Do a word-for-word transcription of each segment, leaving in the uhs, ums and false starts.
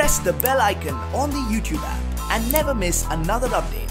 press the bell icon on the YouTube app and never miss another update.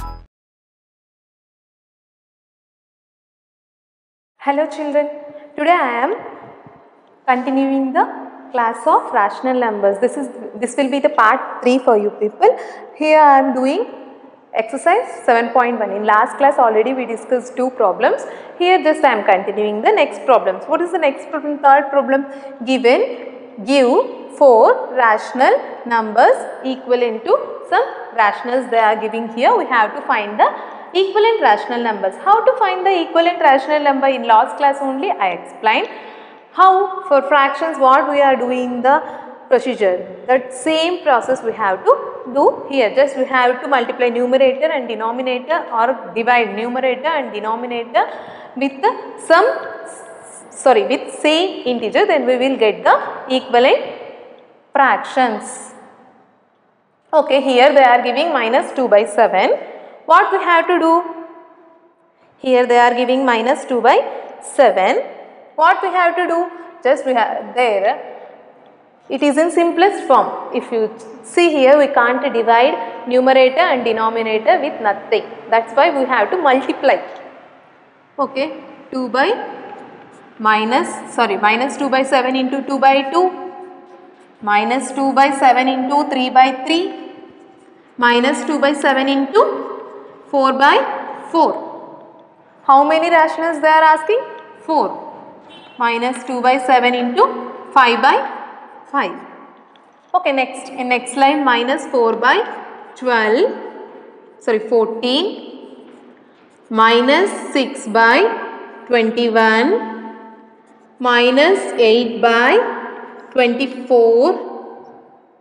Hello children, today I am continuing the class of rational numbers. This is this will be the part three for you people. Here I am doing exercise seven point one. In last class already we discussed two problems. Here just I am continuing the next problems. What is the next problem? Third problem. Given, give four rational numbers equivalent to some rationals they are giving here. We have to find the equivalent rational numbers. How to find the equivalent rational number? In last class only I explained how for fractions what we are doing the procedure. That same process we have to do here. Just we have to multiply numerator and denominator or divide numerator and denominator with the some sorry with same integer, then we will get the equivalent fractions. Okay, here they are giving minus two by seven. What we have to do? Here they are giving minus two by seven. What we have to do? Just we have there. It is in simplest form. If you see here, we can't divide numerator and denominator with nothing. That's why we have to multiply. Okay, two by minus sorry minus two by seven into two by two, minus two by seven into three by three, minus two by seven into four by four. How many rationals they are asking? four. Minus two by seven into five by five. Okay, next in next line minus four by twelve, sorry fourteen, minus six by twenty-one, minus eight by twenty-four,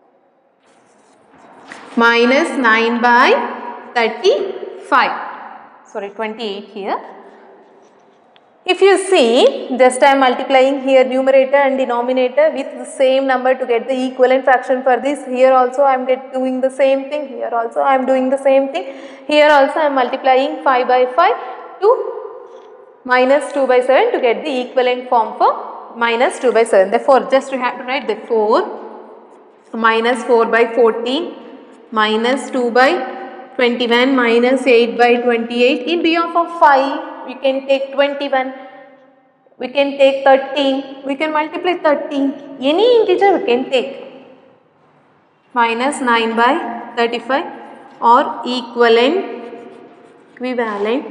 minus nine by thirty-five. Sorry, twenty-eight here. If you see, just I am multiplying here numerator and denominator with the same number to get the equivalent fraction for this. Here also I am get doing the same thing. Here also I am doing the same thing. Here also I am multiplying five by five to minus two by seven to get the equivalent form for minus two by seven. Therefore, just we have to write the four, minus four by fourteen, minus two by twenty-one, minus eight by twenty-eight. In behalf of five, we can take twenty-one, we can take thirteen, we can multiply thirteen, any integer we can take, minus nine by thirty-five or equivalent, equivalent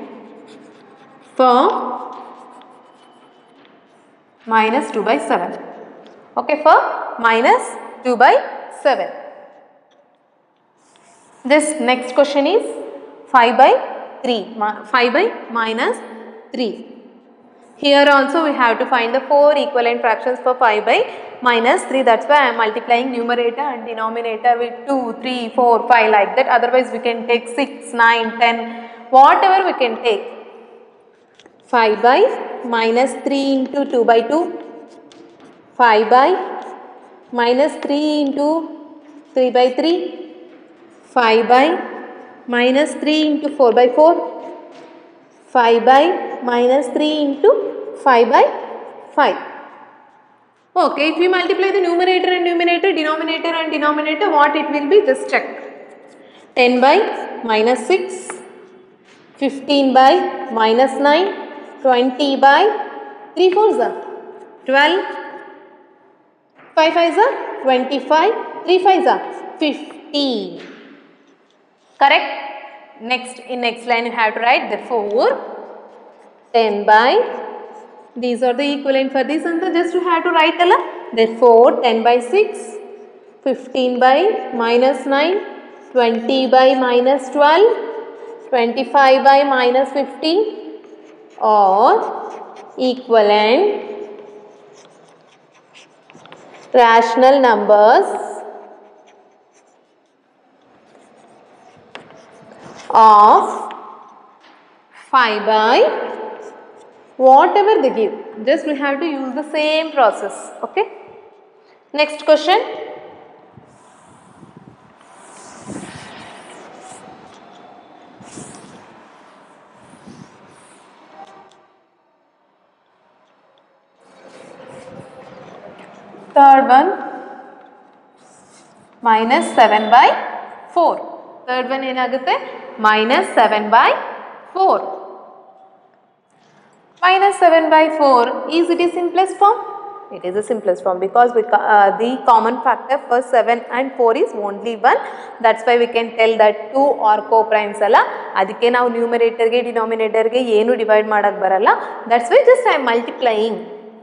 for minus two by seven. Okay, for minus two by seven. This next question is five by three, five by minus three. Here also we have to find the four equivalent fractions for five by minus three. That's why I am multiplying numerator and denominator with two, three, four, five like that. Otherwise we can take six, nine, ten, whatever we can take. five by minus three into two by two, five by minus three into three by three, five by minus three into four by four, five by minus three into five by five. Okay, if we multiply the numerator and numerator, denominator and denominator, what it will be? Just check. ten by minus six, fifteen by minus nine, twenty by three fours are twelve, five fives are twenty-five, three fives are fifty. Correct? Next, in next line you have to write therefore ten by, these are the equivalent for this, and so just you have to write a therefore ten by six, fifteen by minus nine, twenty by minus twelve, twenty-five by minus fifteen or equivalent rational numbers of five by whatever they give. Just we have to use the same process. Okay. Next question. Third one. minus seven by four. Third one ಏನಾಗುತ್ತೆ minus seven by four. Minus seven by four, is it a simplest form? It is the simplest form because we, uh, the common factor for seven and four is only one. That's why we can tell that two are co-primes alla. Adike now numerator ge denominator ge ಏನು divide ಮಾಡಕ್ಕೆ ಬರಲ್ಲ. That's why just I am multiplying.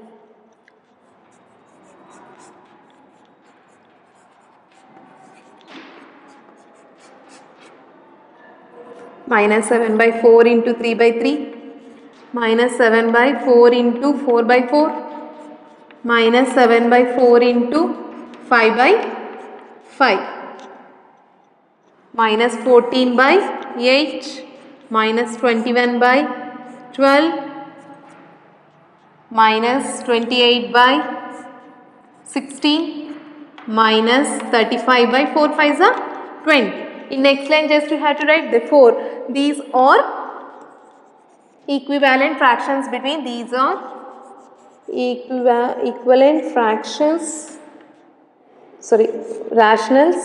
Minus seven by four into three by three. Minus seven by four into four by four. Minus seven by four into five by five. Minus fourteen by eight. Minus twenty-one by twelve. Minus twenty-eight by sixteen. Minus thirty-five by four fives are twenty. In next line just you have to write the four. These are equivalent fractions between these are equiva equivalent fractions, sorry, rationals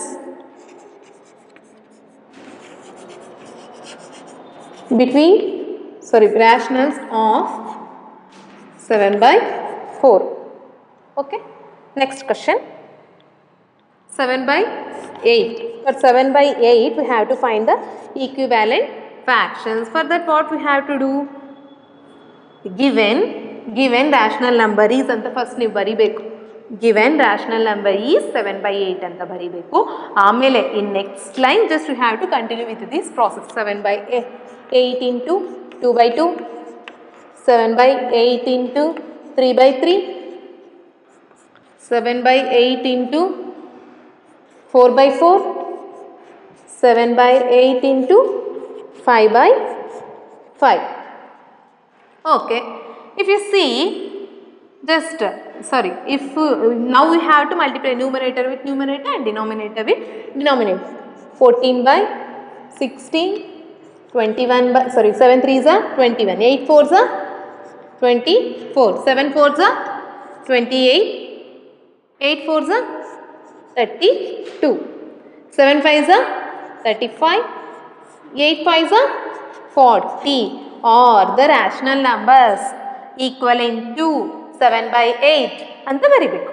between, sorry, rationals of seven by four. Okay, next question. seven by eight. For seven by eight we have to find the equivalent fractions. For that what we have to do? Given given rational number is anta first ನೀವು ಬರಿಬೇಕು. Given rational number is seven by eight ಅಂತ ಬರಿಬೇಕು. ಆಮೇಲೆ in next line just you have to continue with this process. seven by eight into two by two. seven by eight into three by three. seven by eight into four by four. seven by eight into five by five. Okay, if you see just uh, sorry if uh, now we have to multiply numerator with numerator and denominator with denominator. fourteen by sixteen, twenty-one by, sorry, seven threes are twenty-one, eight fours are twenty-four, seven fours are twenty-eight, eight fours are thirty-two, seven fives are thirty-five, eight fives are forty, or the rational numbers equivalent to seven by eight anta baribeku.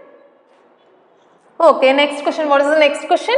Okay, next question. What is the next question?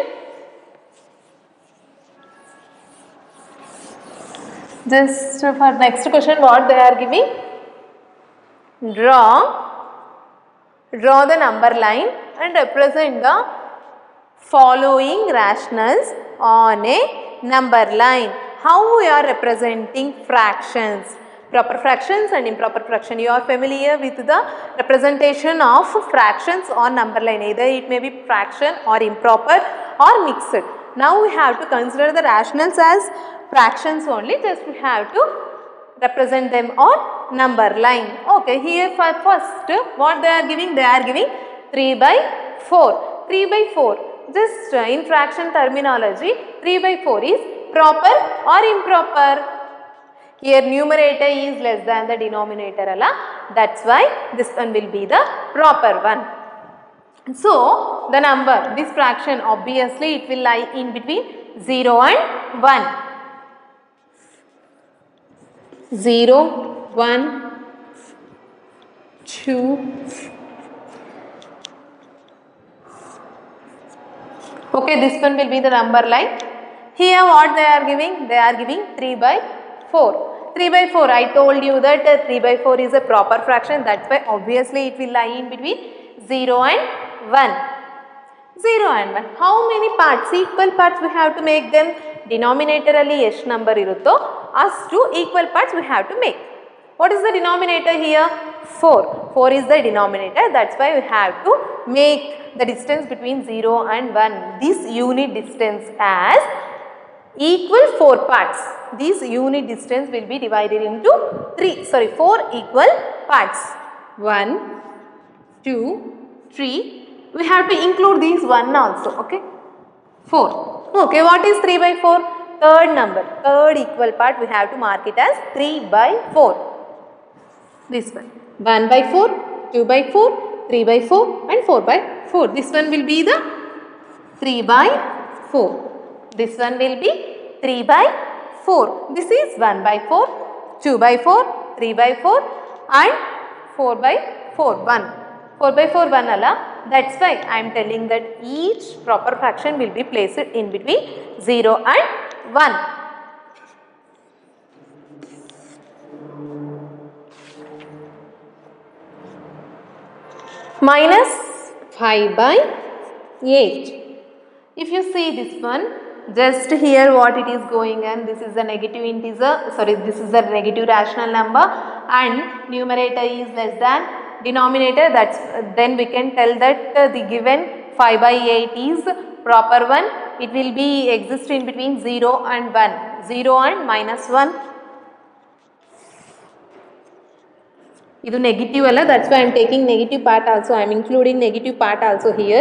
Just for next question what they are giving, draw draw the number line and represent the following rationals on a number line. How we are representing fractions, proper fractions and improper fraction. You are familiar with the representation of fractions on number line, either it may be fraction or improper or mixed. Now we have to consider the rationals as fractions only, just we have to represent them on number line. Okay, here for first what they are giving, they are giving three by four. three by four, just uh, in fraction terminology, three by four is proper or improper? Here numerator is less than the denominator alla, that's why this one will be the proper one. So the number, this fraction obviously it will lie in between zero and one. zero, one, two, okay, this one will be the number line. Here what they are giving, they are giving three by four. three by four, I told you that uh, three by four is a proper fraction, that's why obviously it will lie in between zero and one. zero and one. How many parts, equal parts we have to make them? Denominator alli ಎಷ್ಟು number ಇರುತ್ತೋ ಅಷ್ಟು equal parts we have to make. What is the denominator here? four. four is the denominator, that's why we have to make the distance between zero and one, this unit distance, as equal four parts. This unit distance will be divided into three, sorry, four equal parts. one, two, three. We have to include these one also, okay? four. Okay, what is three by four? Third number, third equal part, we have to mark it as three by four. This one, one by four, two by four, three by four and four by four. This one will be the three by four. This one will be three by four. This is one by four, two by four, three by four and four by four, one. four by four, one alla. That's why I am telling that each proper fraction will be placed in between zero and one. Minus five by eight. If you see this one, just here what it is going, and this is the negative integer, sorry, this is the negative rational number and numerator is less than denominator. That's then we can tell that uh, the given five by eight is proper one. It will be exist in between zero and one, zero and minus one. Idu negative alla, that's why I am taking negative part also. I am including negative part also here.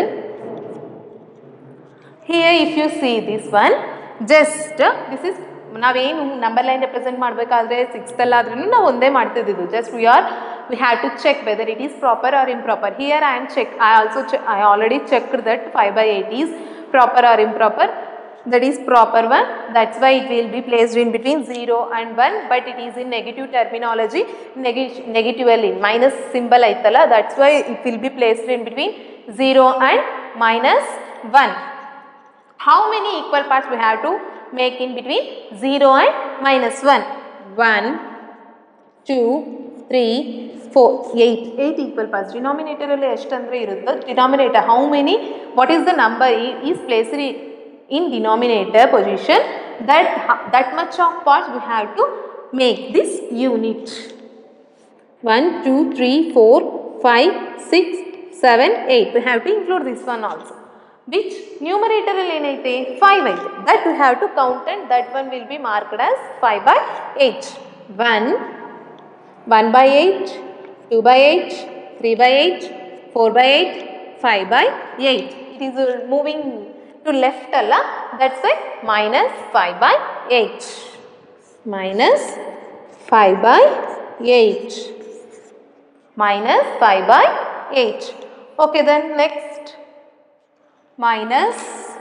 Here if you see this one, just uh, this is ನಾವೇನು number line represent ಮಾಡಬೇಕಾದ್ರೆ sixth ಅಲ್ಲಾದ್ರೂ ನಾವು ಒಂದೇ ಮಾಡ್ತಿದ್ದು. Just we are we have to check whether it is proper or improper. Here I am check I also I already check that five by eight is proper or improper. That is proper one. That's why it will be placed in between zero and one, but it is in negative terminology, neg negatively minus symbol aitala. That's why it will be placed in between zero and minus one. How many equal parts we have to make in between zero and minus one? one, two, three, four, eight. eight equal parts. Denominator alli ಎಷ್ಟು ಅಂದ್ರೆ ಇರುತ್ತೆ. Denominator how many? What is the number is placed in denominator position, that that much of parts we have to make this unit. one, two, three, four, five, six, seven, eight. We have to include this one also. Which numerator il enaithe five aithe, that we have to count and that one will be marked as five by eight. one, one by eight, two by eight, three by eight, four by eight, five by eight. It is moving to left alla, that's why minus five by eight. Minus five by eight. Minus five by eight. Okay, then next minus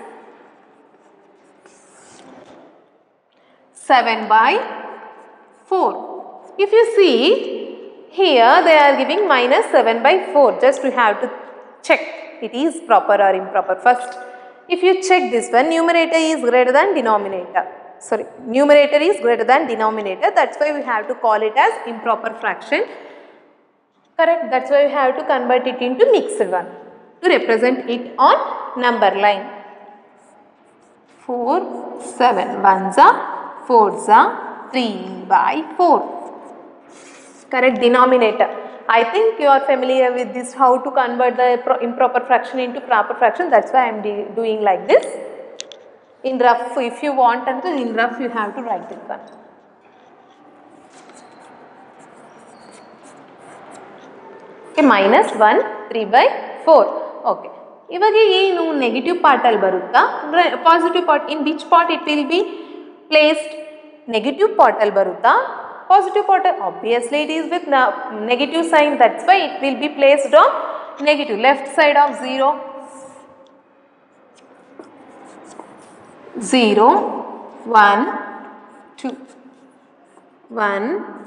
seven by four. If you see here they are giving minus seven by four. Just we have to check it is proper or improper first. If you check this one, numerator is greater than denominator. Sorry, numerator is greater than denominator. That's why we have to call it as improper fraction. Correct? That's why we have to convert it into mixed one to represent it on number line. four, seven. ones are, fours are, three by four. Correct? Denominator. I think you are familiar with this, how to convert the improper fraction into proper fraction. That's why I am doing like this. In rough, if you want, and in rough you have to write it one. Okay, minus one, three by four. Okay. Ivage ಏನು negative part ಅಲ್ಲಿ ಬರುತ್ತಾ, positive part, in which part it will be placed? Negative part ಅಲ್ಲಿ ಬರುತ್ತಾ, positive part? Obviously it is with negative sign, that's why it will be placed on negative, left side of zero. zero, one, two, one,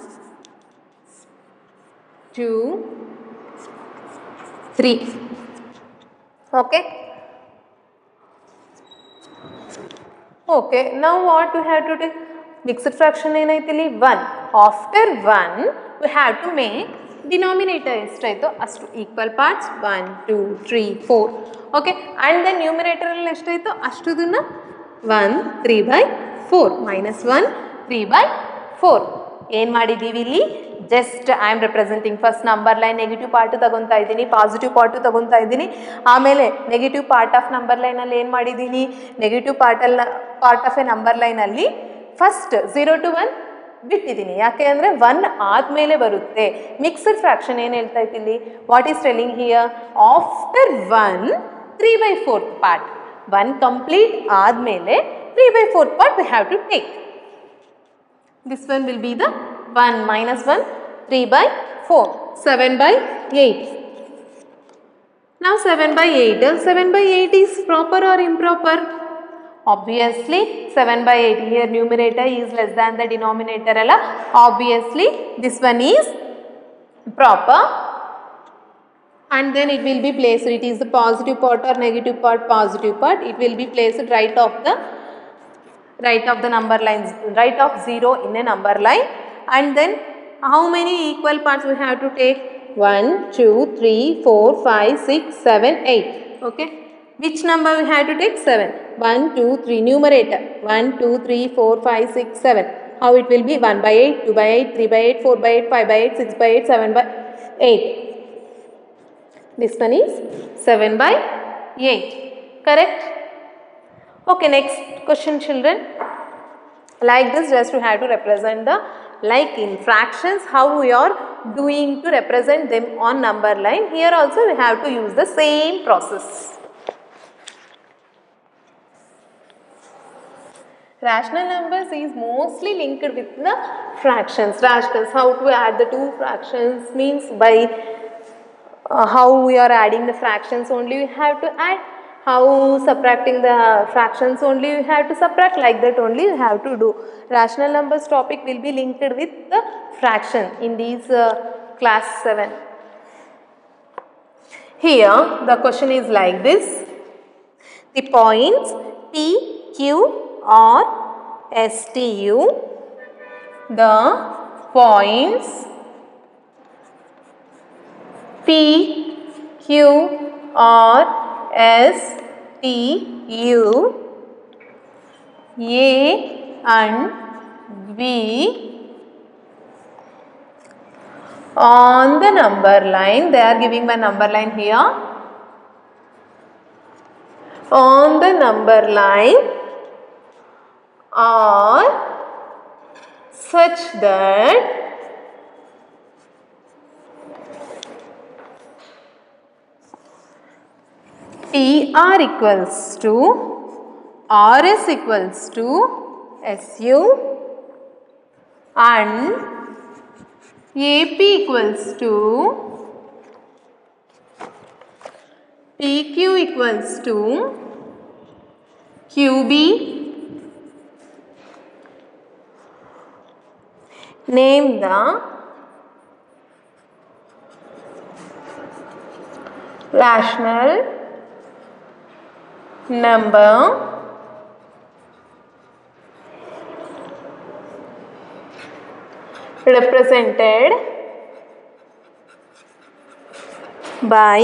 two, three. Okay. Okay, now what we have to do? Mixed fraction ಏನಾಯ್ತಿಲ್ಲಿ one. After one, we have to make denominator ಎಷ್ಟಾಯ್ತು ಅಷ್ಟು equal parts one, two, three, four. Okay, and the numerator ಅಲ್ಲಿ ಎಷ್ಟಾಯ್ತು ಅಷ್ಟುದನ್ನ one, three by four. minus one, three by four. ಏನು ಮಾಡಿದ್ದೀವಿ ಇಲ್ಲಿ? Just I am representing first number line negative part ತಗೊತಾ ಇದ್ದೀನಿ, positive part ತಗೊತಾ ಇದ್ದೀನಿ. ಆಮೇಲೆ ನೆಗೆಟಿವ್ ಪಾರ್ಟ್ ಆಫ್ ನಂಬರ್ ಲೈನಲ್ಲಿ ಏನು ಮಾಡಿದ್ದೀನಿ, ನೆಗೆಟಿವ್ ಪಾರ್ಟಲ್ಲ ಪಾರ್ಟ್ ಆಫ್ ಎ ನಂಬರ್ ಲೈನಲ್ಲಿ ಫಸ್ಟ್ ಝೀರೋ ಟು ಒನ್ ಬಿಟ್ಟಿದ್ದೀನಿ. ಯಾಕೆ ಅಂದರೆ ಒನ್ ಆದಮೇಲೆ ಬರುತ್ತೆ. ಮಿಕ್ಸ್ಡ್ ಫ್ರಾಕ್ಷನ್ ಏನು ಹೇಳ್ತಾ ಇದ್ದೀನಿ, what is telling here, after one three by fourth part, one complete ಆದಮೇಲೆ three by fourth part we have to take. This one will be the one minus one, three by four, seven by eight. Now seven by eight. seven by eight is proper or improper? Obviously seven by eight. Here numerator is less than the denominator. Alla. Obviously this one is proper. And then it will be placed. It is the positive part or negative part? Positive part. It will be placed right of the right of the number lines, right of zero in a number line. And then how many equal parts we have to take? one, two, three, four, five, six, seven, eight. Okay. Which number we have to take? seven. one, two, three. Numerator. one, two, three, four, five, six, seven. How it will be? one by eight, two by eight, three by eight, four by eight, five by eight, six by eight, seven by eight. This one is seven by eight. Correct? Okay, next question, children. Like this, just you have to represent the, like in fractions, how we are doing to represent them on number line. Here also we have to use the same process. Rational numbers is mostly linked with the fractions. Rationals, how to add the two fractions means by uh, how we are adding the fractions only we have to add. How subtracting the fractions only you have to subtract, like that only you have to do. Rational numbers topic will be linked with the fraction in these uh, class seven. Here the question is like this. The points P, Q, R, S, T, U. The points P, Q, R, S, T, U, A and B on the number line. They are giving my number line here. On the number line are such that T R equals to R S equals to S U and A P equals to P Q equals to Q B. Name the rational number represented by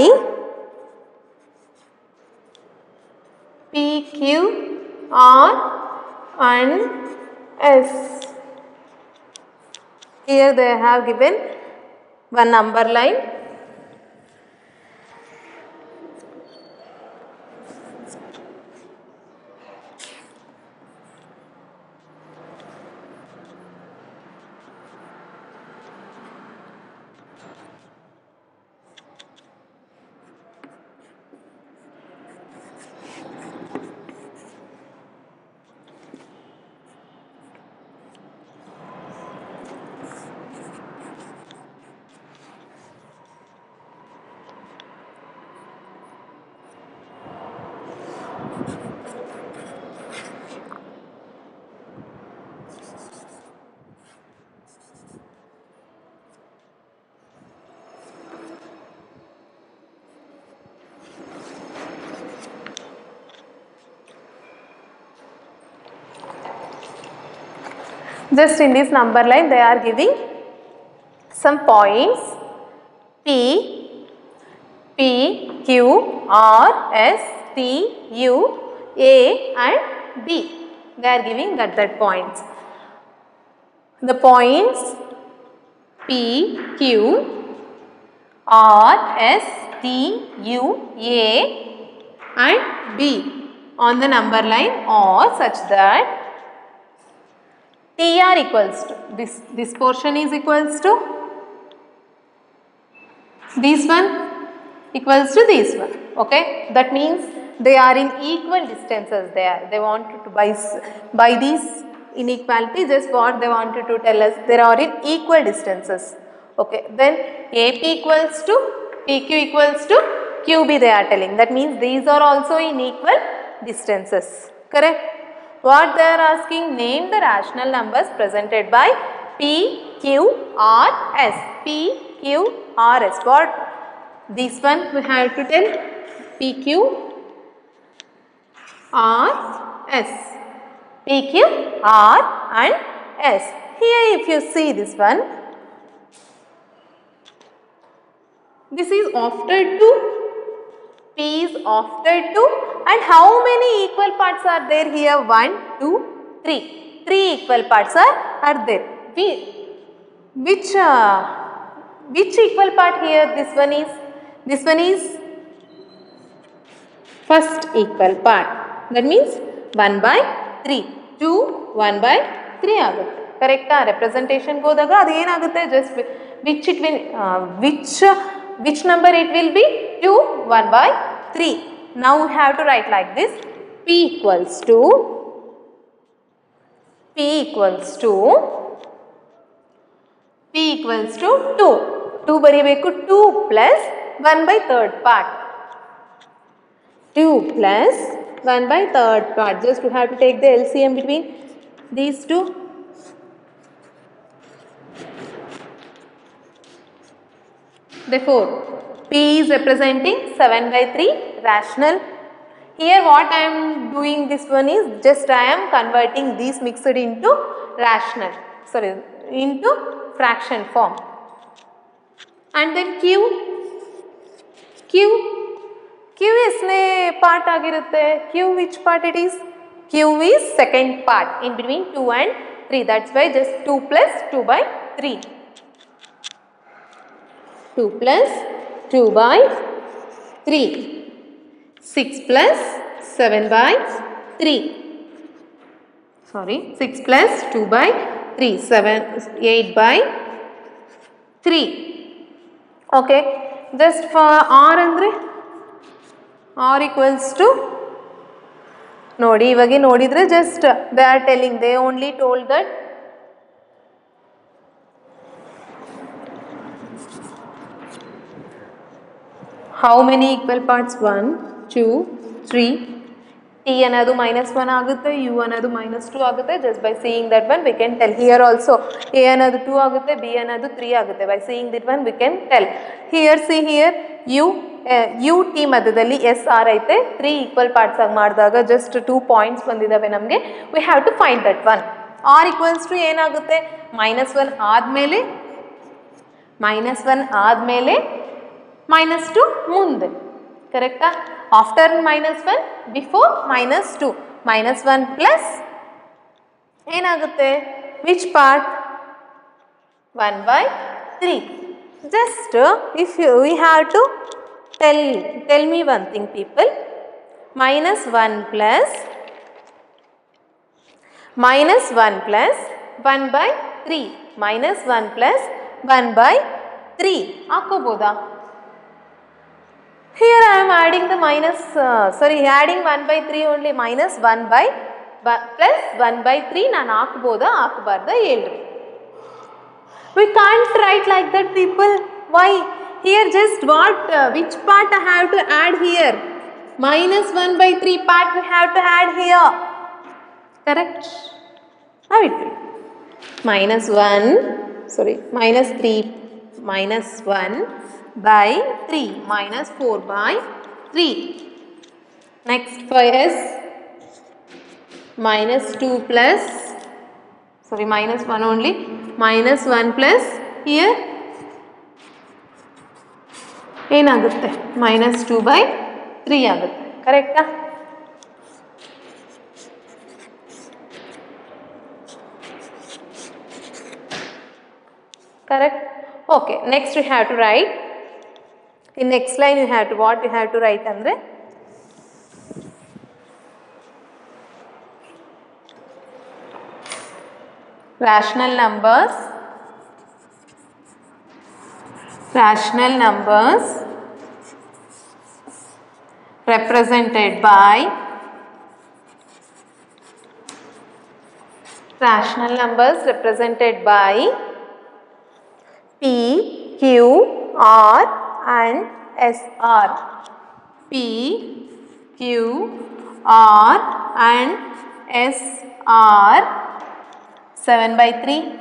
P, Q, R and S. Here they have given one number line. Just in this number line they are giving some points P, P, Q, R, S, T, U, A and B. They are giving that that points. The points P, Q, R, S, T, U, A and B on the number line are such that T R equals to, this, this portion is equals to, this one equals to this one, okay. That means they are in equal distances there. They wanted to, by, by these inequality, just what they wanted to tell us, they are in equal distances, okay. Then A P equals to, P Q equals to Q B they are telling. That means these are also in equal distances. Correct? What they are asking? Name the rational numbers presented by P, Q, R, S. P, Q, R, S. What? This one we have to tell. P, Q, R, S. P, Q, R and S. Here if you see this one, this is after two. P is after two. And how many equal parts are there here? one, two, three. three equal parts are, are there. We, which, uh, which equal part here this one is? This one is first equal part. That means one by three. two, one by three agutte. Correct? Representation godaga adu enagutte? Just which it will, uh, which, uh, which number it will be? two, one by three. Now we have to write like this. P equals to, P equals to, P equals to two. two baribeku, two plus one by third part. two plus one by third part. Just we have to take the L C M between these two. Therefore, P is representing seven by three rational. Here what I am doing, this one is just I am converting these mixed into rational, sorry, into fraction form. And then Q, Q, Q is ne part agirutte. Q which part it is? Q is second part in between two and three. That's why just two plus two by three. two plus two by three. six plus seven by three. Sorry, six plus two by three. seven, eight by three. Okay. Just for R andre, R equals to, nodi ivage nodidre just they are telling, they only told that how many equal parts? one, two, three. T another minus one agutte, U another minus two agutte. Just by seeing that one we can tell. Here also A another two agutte, B another three agutte. By seeing that one we can tell. Here see here U, uh, U T madhyadalli S R aithe three equal parts ag madadaga just two points bandidave namge. We have to find that one. R equals to enagutte? minus one admele, minus one admele minus two munde. Correct? After minus one, before minus two. Minus one plus enagutte? Which part? one by three. Just uh, if you, we have to tell, tell me one thing people. Minus one plus, minus one plus one by three. Minus one plus one by three. Hakoboda? Here I am adding the minus, uh, sorry, adding one by three only. Minus one by plus one by three. Nan haakboda, haakbarda helri. We can't write like that people. Why? Here just what, uh, which part I have to add here? Minus one by three part we have to add here. Correct? How it will? Minus one, sorry, minus three, minus one by three, minus four by three. Next for S, minus two plus, sorry, minus one only, minus one plus here enagutte? minus two by three agutte. Correct? Correct? Okay, next we have to write. In next line you have to, what you have to write andre? Rational numbers, rational numbers represented by, rational numbers represented by P, Q, R and S R. P, Q, R and S are seven by three,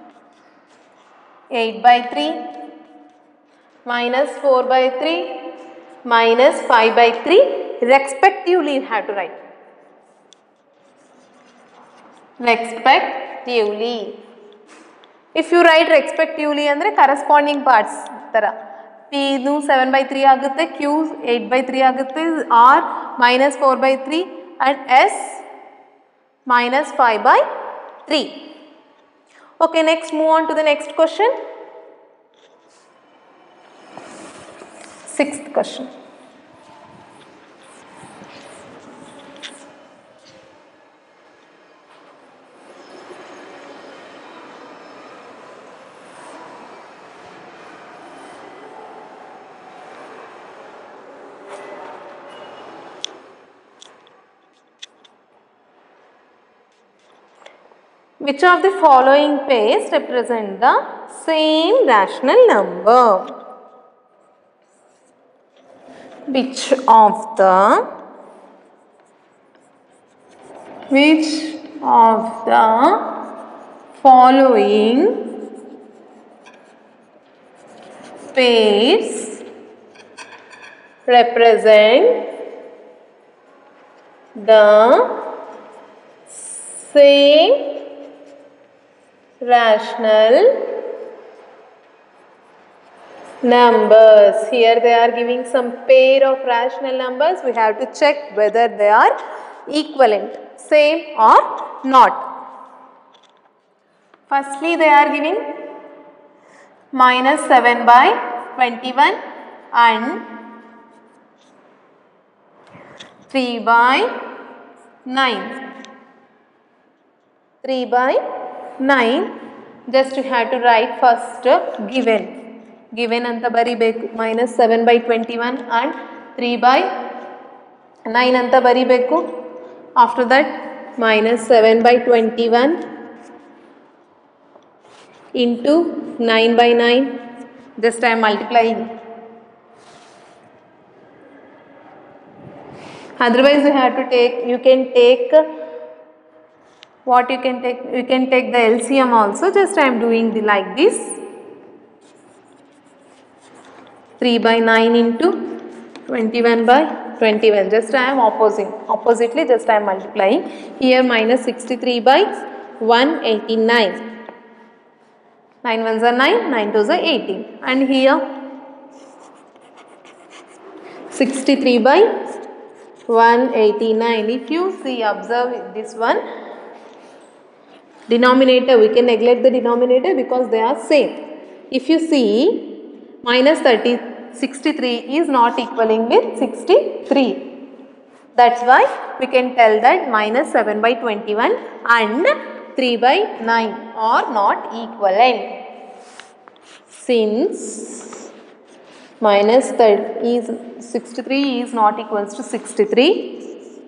eight by three, minus four by three, minus five by three, respectively you have to write. Respectively. If you write respectively andre corresponding parts tara. P nu seven by three agutte, Q eight by three agutte, R minus four by three and S minus five by three. Okay, next move on to the next question. Sixth question. Which of the following pairs represent the same rational number? Which of the which of the following pairs represent the same rational numbers? Here they are giving some pair of rational numbers. We have to check whether they are equivalent, same or not. Firstly, they are giving minus seven by twenty-one and three by nine. three by nine. Just you have to write first given. Given anta baribeku minus seven by twenty-one and three by nine anta baribeku. After that minus seven by twenty-one into nine by nine. Just I am multiplying. Otherwise you have to take, you can take what you can take, you can take the L C M also. Just I am doing the like this. three by nine into twenty-one by twenty-one. Just I am opposing, oppositely just I am multiplying. Here minus sixty-three by one hundred eighty-nine. nine ones are nine, nine twos are eighteen. And here sixty-three by one hundred eighty-nine. If you see, observe this one. Denominator, we can neglect the denominator because they are same. If you see, minus thirty, sixty-three is not equaling with sixty-three. That's why we can tell that minus seven by twenty-one and three by nine are not equivalent. Since minus thirty is sixty-three is not equals to sixty-three.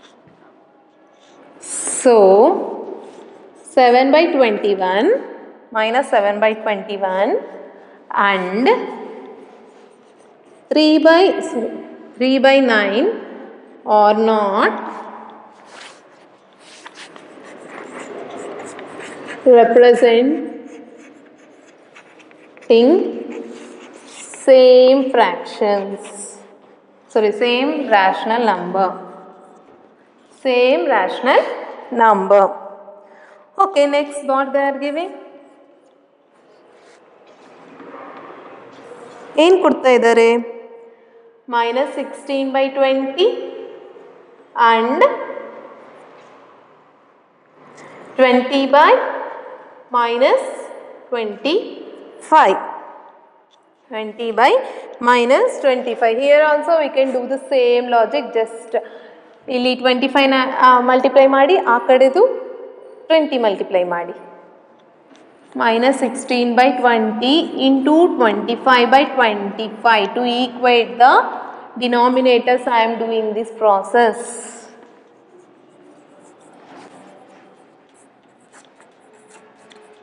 So seven by twenty-one minus seven by twenty-one and three by three by nine are not representing same fractions, sorry, same rational number, same rational number. Okay, next what they are giving? ಏನು ಕೊಡ್ತಾ ಇದ್ದಾರೆ? minus sixteen by twenty and twenty by minus twenty-five. twenty by minus twenty-five. Here also we can do the same logic. Just ಇಲ್ಲಿ twenty-five multiply ಮಾಡಿ ಆ ಕಡೆದು twenty multiply ಮಾಡಿ. Minus sixteen by twenty into twenty-five by twenty-five to equate the denominators. I am doing this process.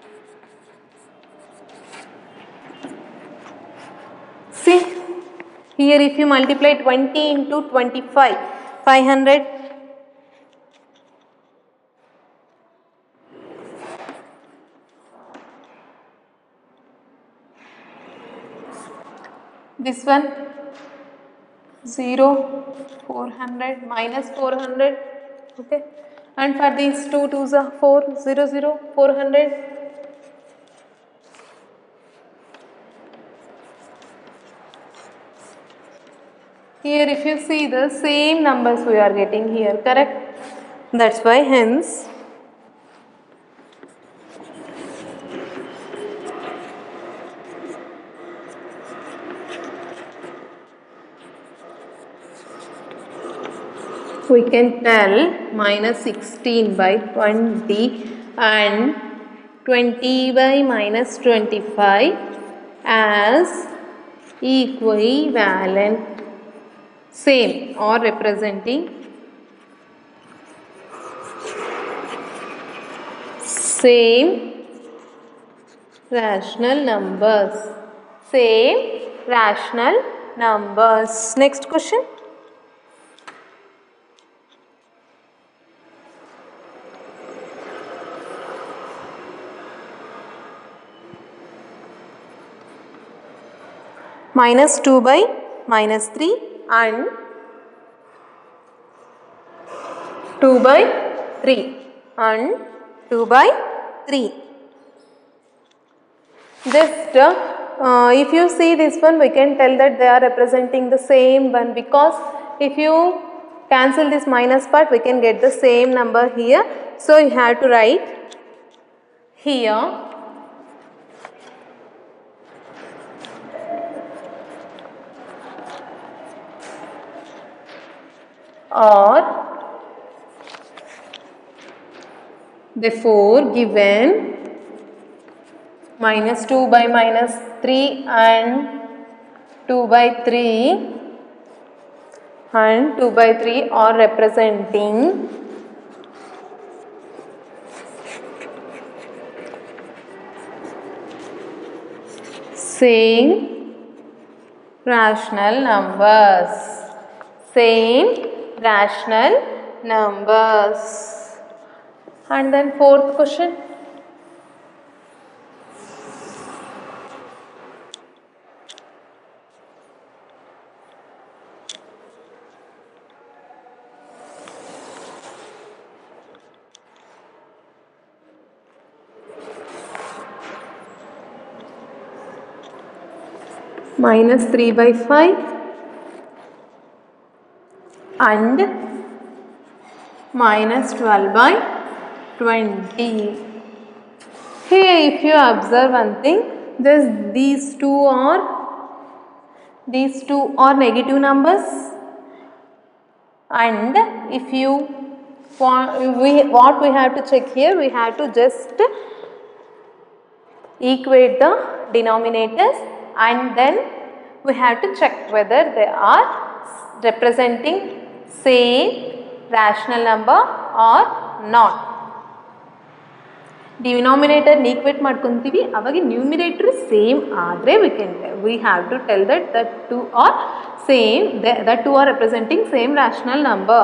See, Here if you multiply twenty into twenty-five, five hundred. This one zero, four hundred, minus four hundred, okay, and for these two twos are four, zero, zero, four hundred. Here if you see the same numbers we are getting here, correct? That's why hence we can tell minus sixteen by twenty and twenty by minus twenty-five as equivalent, same or representing same rational numbers, same rational numbers. Next question. Minus two by minus three and two by three and two by three. Just uh, if you see this one, we can tell that they are representing the same one, because if you cancel this minus part, we can get the same number here. So you have to write here or therefore given minus two by minus three and two by three and two by three are representing same rational numbers, same rational numbers. And then fourth question. Minus three by five and minus twelve by twenty. Here if you observe one thing, this, these two are these two are negative numbers, and if you want, we, what we have to check here, we have to just equate the denominators and then we have to check whether they are representing same rational number or not. Denominator ni equate ಮಾಡ್ಕೊಂತೀವಿ, ಅವಾಗ numerator same ಆದರೆ we can we have to tell that the two are same, the, the two are representing same rational number.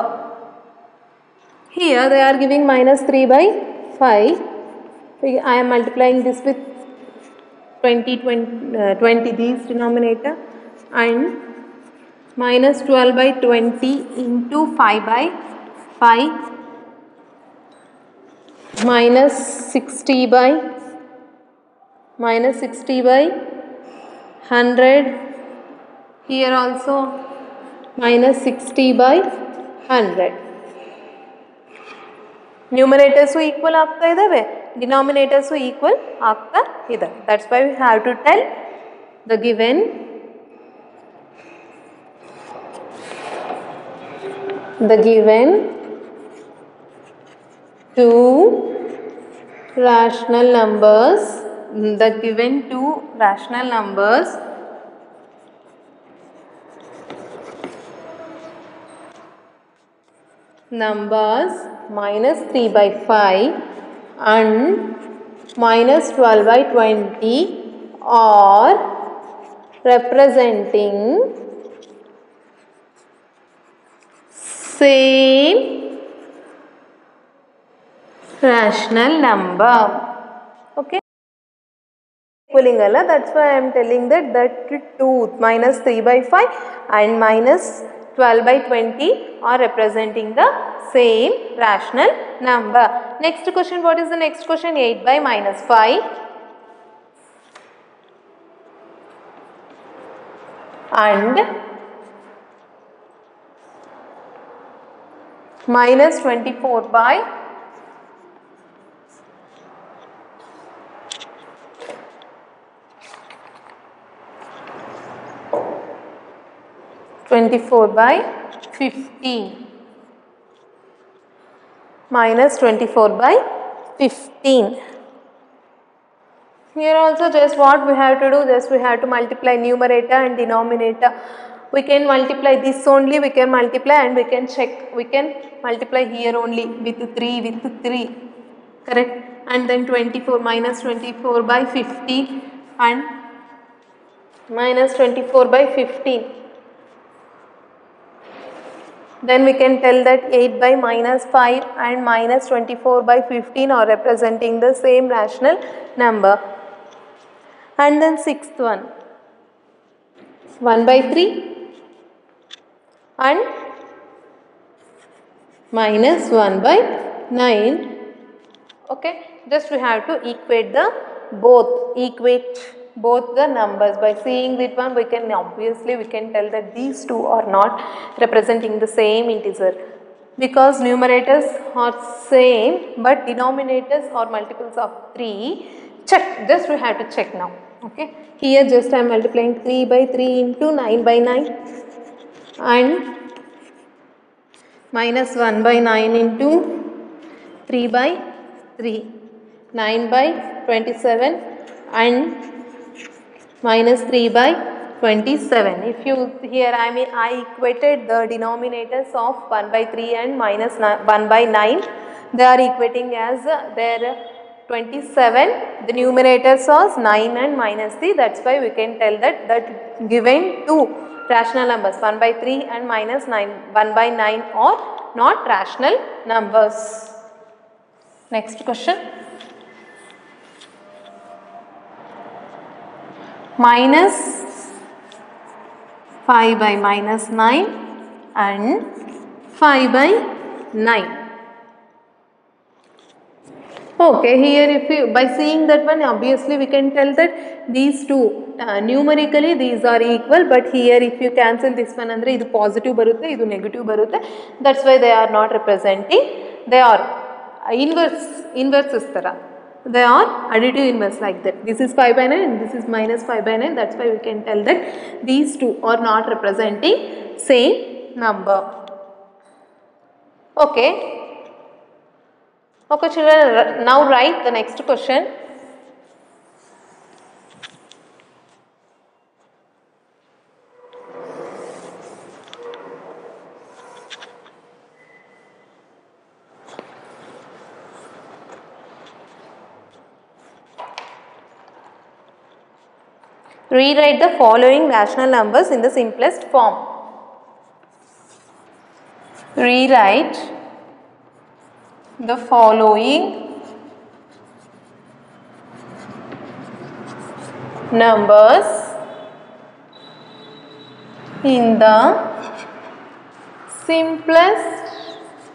Here they are giving minus three by five. I am multiplying this with twenty, twenty, uh, twenty these denominator, and minus twelve by twenty into five by five, minus sixty by minus sixty by one hundred, here also minus sixty by one hundred. Numerators equal ಆಗ್ತಾ ಇದಾವೆ, denominators equal ಆಗ್ತಾ ಇದೆ. That's why we have to tell the given the given two rational numbers, the given two rational numbers numbers minus three by five and minus twelve by twenty are representing same rational number. Okay. Equaling alla, that's why I am telling that that two minus three by five and minus twelve by twenty are representing the same rational number. Next question, what is the next question? eight by minus five and minus twenty-four by twenty-four by fifteen minus twenty-four by fifteen. Here also just what we have to do, just we have to multiply numerator and denominator. We can multiply this only, we can multiply and we can check, we can multiply here only with three, with three, correct? And then twenty-four minus twenty-four by fifteen and minus twenty-four by fifteen. Then we can tell that eight by minus five and minus twenty-four by fifteen are representing the same rational number. And then sixth one, one by three and minus one by nine. Okay, just we have to equate the both, equate both the numbers. By seeing that one, we can obviously we can tell that these two are not representing the same integer, because numerators are same but denominators are multiples of three. Check, just we have to check now. Okay, here just I am multiplying three by three into nine by nine and minus one by nine into three by three, nine by twenty-seven and minus three by twenty-seven. If you here I mean I equated the denominators of one by three and minus one by nine. They are equating as uh, their twenty-seven. The numerators are nine and minus three. That's why we can tell that that given two rational numbers one by three and minus nine, one by nine are not rational numbers. Next question. Minus five by minus nine and five by nine. Okay, here if you by seeing that one, obviously we can tell that these two uh, numerically these are equal, but here if you cancel this one andre idu positive barutte, idu negative barutte, that's why they are not representing. They are inverse inverse istara. They are additive inverse like that. This is five by nine and this is minus five by nine. That's why we can tell that these two are not representing same number. Okay. Okay children, now write the next question. Rewrite the following rational numbers in the simplest form. Rewrite the following numbers in the simplest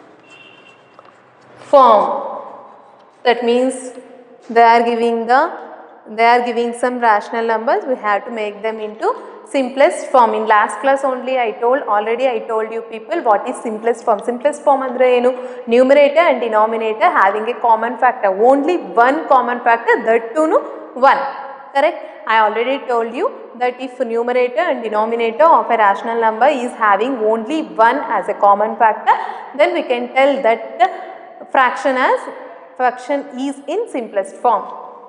form. That means they are giving the they are giving some rational numbers. We have to make them into simplest form. In last class only I told already I told you people what is simplest form. Simplest form andre enu, numerator and denominator having a common factor, only one common factor, that too no one, correct? I already told you that if numerator and denominator of a rational number is having only one as a common factor, then we can tell that the fraction as fraction is in simplest form.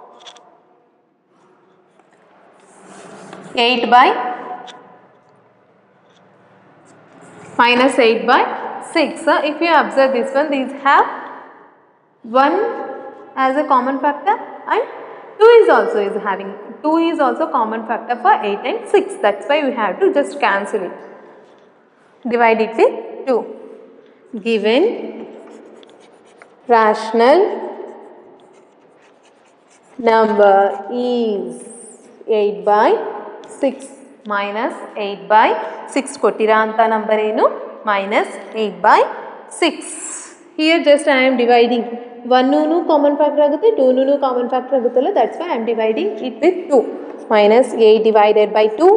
eight by minus eight by six. So, if you observe this one, these have one as a common factor and two is also is having two is also common factor for eight and six. That's why we have to just cancel it. Divide it with two. given rational number is eight by six minus eight by six kottira anta number enu minus eight by six. Here just I am dividing one nu common factor agutte two nu common factor aguttalla, that's why I am dividing it with two. Minus eight divided by two,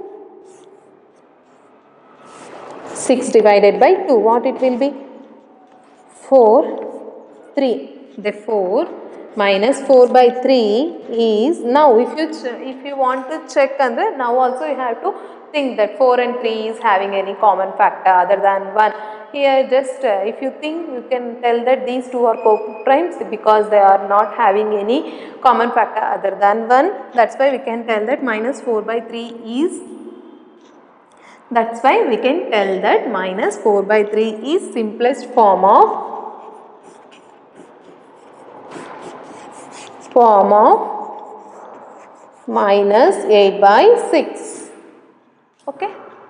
six divided by two, what it will be? four, three. Therefore minus four by three is, now if you if you want to check andre, now also you have to think that four and three is having any common factor other than one. Here just uh, if you think, you can tell that these two are co-primes because they are not having any common factor other than one. That's why we can tell that minus four by three is, that's why we can tell that minus four by three is simplest form of form of minus eight by six. Okay.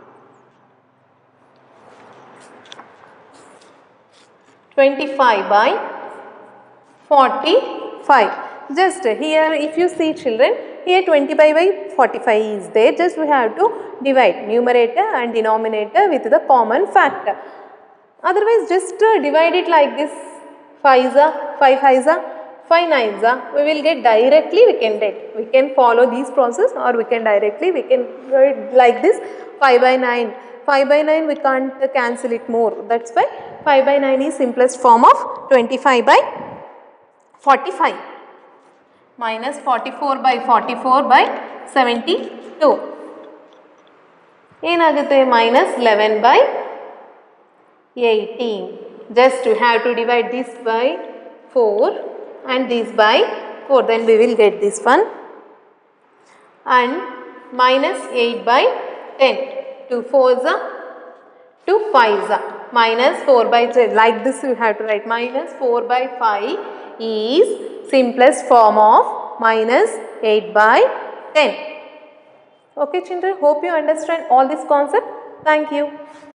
twenty-five by forty-five. Just here if you see children, here twenty-five by forty-five is there. Just we have to divide numerator and denominator with the common factor. Otherwise just uh, divide it like this. five is a, five five is a, five nines are, we will get directly, we can get, we can follow these process, or we can directly, we can write like this five by nine, five by nine we can't cancel it more, that's why five by nine is simplest form of twenty-five by forty-five. Minus forty-four by forty-four by seventy-two. Enagutte minus eleven by eighteen. Just you have to divide this by four and this by four, then we will get this one. And minus eight by ten, two fours are, two fives are, minus four by ten, like this you have to write. Minus four by five is simplest form of minus eight by ten. Okay children, hope you understand all this concept. Thank you.